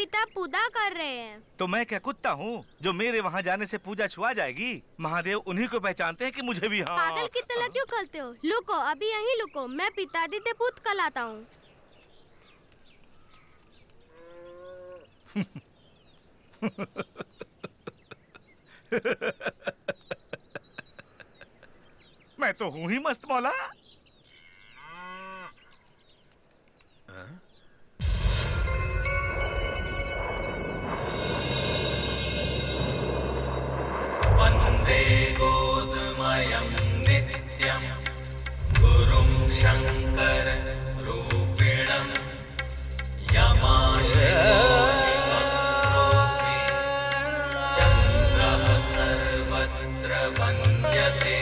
पिता पूजा कर रहे हैं। तो मैं क्या कुत्ता हूँ जो मेरे वहाँ जाने से पूजा छुआ जाएगी? महादेव उन्हीं को पहचानते हैं कि मुझे भी। हाँ। पागल की तरह क्यों खलते हो? लुको, अभी यहीं लुको, मैं पितादित्य पुत कल आता हूँ। मैं तो हूँ ही मस्त मौला। वन्दे गोदमयं नित्यं गुरुं शङ्कर रूपिणं यमाशिरोऽपि चन्द्रः सर्वत्र वन्द्यते।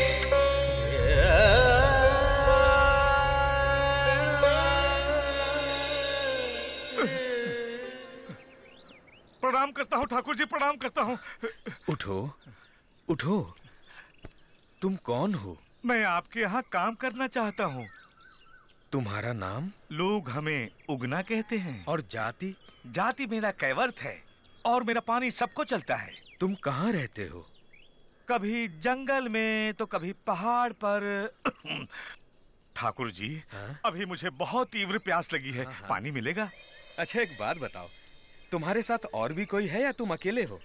प्रणाम करता हूँ ठाकुर जी, प्रणाम करता हूँ। उठो उठो, तुम कौन हो? मैं आपके यहाँ काम करना चाहता हूँ। तुम्हारा नाम? लोग हमें उगना कहते हैं। और जाति? जाति मेरा कैवर्त है और मेरा पानी सबको चलता है। तुम कहाँ रहते हो? कभी जंगल में तो कभी पहाड़ पर। ठाकुर जी, हाँ? अभी मुझे बहुत तीव्र प्यास लगी है। हाँ। पानी मिलेगा? अच्छा एक बात बताओ, तुम्हारे साथ और भी कोई है या तुम अकेले हो?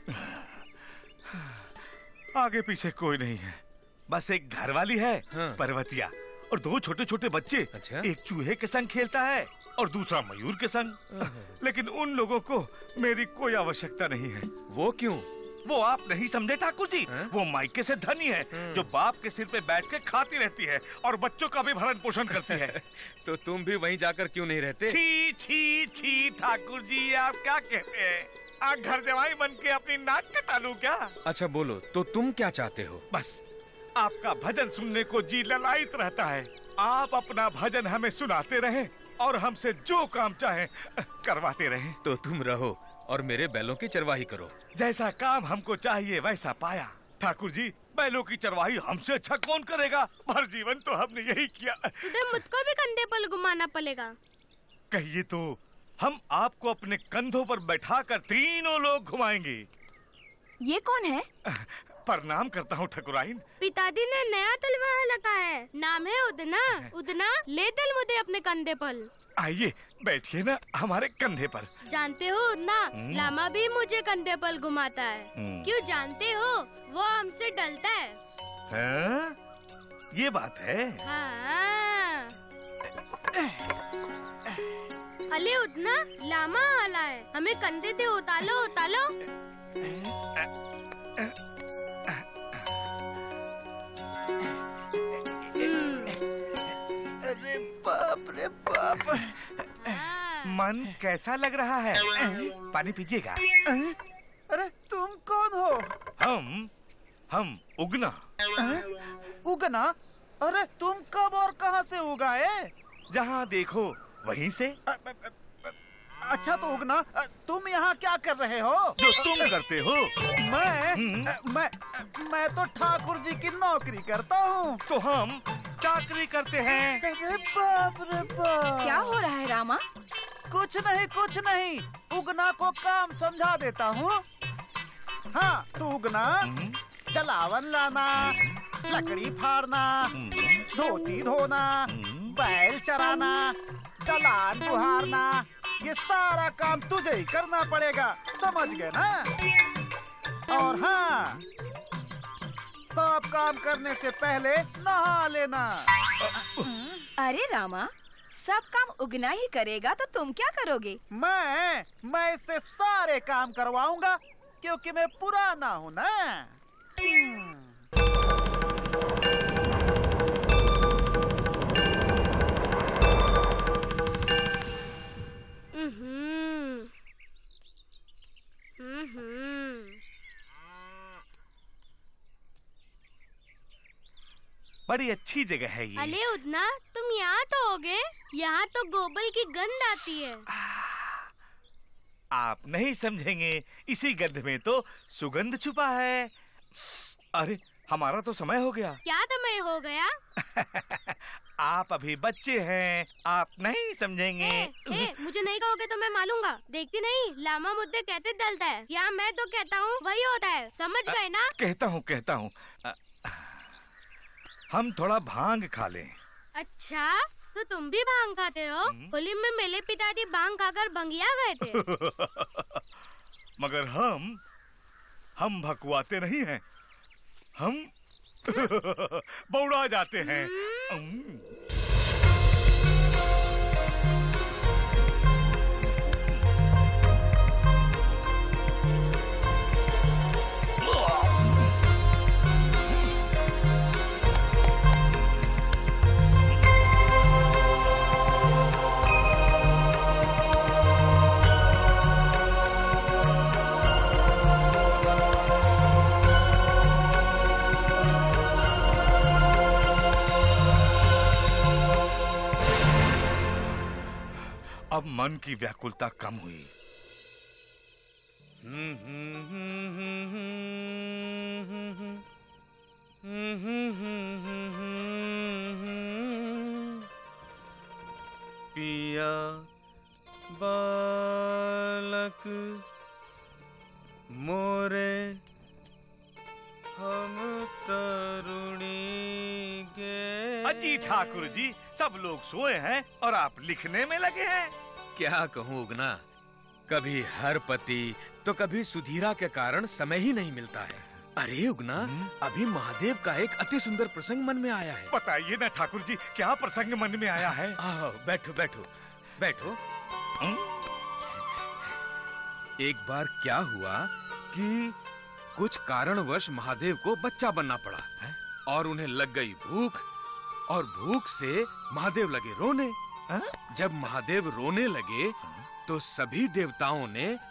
आगे पीछे कोई नहीं है, बस एक घरवाली है। हाँ। पर्वतिया, और दो छोटे छोटे बच्चे। अच्छा? एक चूहे के संग खेलता है और दूसरा मयूर के संग। लेकिन उन लोगों को मेरी कोई आवश्यकता नहीं है। वो क्यों? वो आप नहीं समझे ठाकुर जी। हाँ? वो मायके से धनी है जो बाप के सिर पे बैठ के खाती रहती है और बच्चों का भी भरण पोषण करती है। तो तुम भी वहीं जाकर क्यों नहीं रहते? छी छी छी ठाकुर जी, आप क्या कहते हैं? घर जवाई बन के अपनी नाक कटा लूं क्या? अच्छा बोलो, तो तुम क्या चाहते हो? बस आपका भजन सुनने को जी ललायित रहता है। आप अपना भजन हमें सुनाते रहें और हमसे जो काम चाहे करवाते रहें। तो तुम रहो और मेरे बैलों की चरवाही करो। जैसा काम हमको चाहिए वैसा पाया। ठाकुर जी, बैलों की चरवाही हमसे अच्छा कौन करेगा? भर जीवन तो हमने यही किया। तुझे मुझको भी कंधे पर घुमाना पड़ेगा। कहिए तो हम आपको अपने कंधों पर बैठाकर तीनों लोग घुमाएंगे। ये कौन है? प्रणाम करता हूँ ठकुराइन। पिताजी ने नया तलवार लगा है, नाम है उदना। उदना, ले चल मुझे अपने कंधे पर। आइए बैठिए ना हमारे कंधे पर। जानते हो उदना, लामा भी मुझे कंधे पर घुमाता है। क्यों जानते हो? वो हमसे डलता है। हाँ? ये बात है। हाँ। अले उदना, लामा आला है, हमें कंधे से उतालो उतालो। अरे बाप रे बाप। मन कैसा लग रहा है? पानी पीजिएगा। अरे तुम कौन हो? हम उगना। उगना? अरे तुम कब और कहां से उगाए? जहाँ देखो वहीं से। अच्छा तो उगना, तुम यहाँ क्या कर रहे हो? जो तुम करते हो। मैं तो ठाकुर जी की नौकरी करता हूँ। तो हम चाकरी करते हैं। अरे बाप रे बाप। क्या हो रहा है रामा? कुछ नहीं, उगना को काम समझा देता हूँ। हाँ तो उगना, जलावन लाना, लकड़ी फाड़ना, धोती धोना, बैल चराना, दलान बुहारना, ये सारा काम तुझे ही करना पड़ेगा, समझ गए ना? और हाँ, सब काम करने से पहले नहा लेना। अरे रामा, सब काम उगना ही करेगा तो तुम क्या करोगे? मैं इससे सारे काम करवाऊंगा क्योंकि मैं पुराना हूँ ना। बड़ी अच्छी जगह है ये। अले उदना, तुम यहाँ तो हो गए। यहाँ तो गोबर की गंध आती है। आप नहीं समझेंगे, इसी गंध में तो सुगंध छुपा है। अरे हमारा तो समय हो गया। क्या समय हो गया? आप अभी बच्चे हैं, आप नहीं समझेंगे। मुझे नहीं कहोगे तो मैं मानूंगा। देखती नहीं, लामा मुद्दे कहते डलता है। क्या मैं तो कहता हूँ वही होता है, समझ गए ना? कहता हूँ। हम थोड़ा भांग खा लें। अच्छा, तो तुम भी भांग खाते हो? होली में मेरे पिताजी भांग खाकर बंगिया गए थे। मगर हम भकुआते नहीं हैं, हम बौड़ा जाते हैं। अब मन की व्याकुलता कम हुई। पिया बालक मोरे हम तरुणी के। अजी ठाकुर जी, सब लोग सोए हैं और आप लिखने में लगे हैं। क्या कहूँ उगना, कभी हरपति तो कभी सुधीरा के कारण समय ही नहीं मिलता है। अरे उगना, अभी महादेव का एक अति सुंदर प्रसंग मन में आया है। बताइए ना ठाकुर जी, क्या प्रसंग मन में आया है? आओ बैठो बैठो बैठो। एक बार क्या हुआ कि कुछ कारणवश महादेव को बच्चा बनना पड़ा और उन्हें लग गई भूख, और भूख से महादेव लगे रोने। जब महादेव रोने लगे तो सभी देवताओं ने